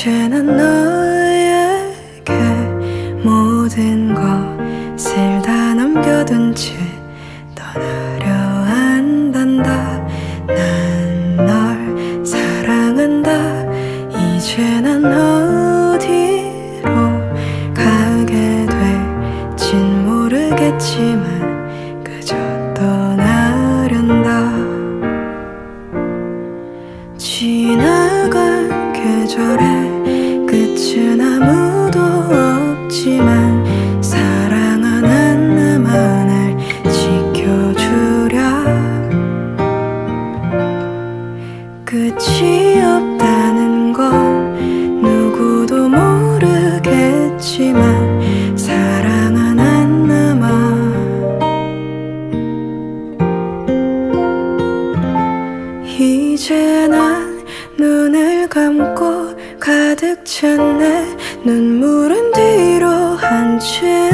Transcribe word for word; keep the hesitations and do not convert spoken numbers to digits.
이제 난 너에게 모든 것을 다 남겨둔 채 떠나려 한단다. 난 널 사랑한다. 이제 난 어디로 가게 될진 모르겠지만 그저 떠나련다. 지나간 계절의 끝은 아무도 없지만 사랑하는 나만을 지켜주랴. 끝이 없다는 건 누구도 모르겠지만 사랑하는 나만. 이제 난 눈을 감고 가득 찬 내 눈물은 뒤로 한 채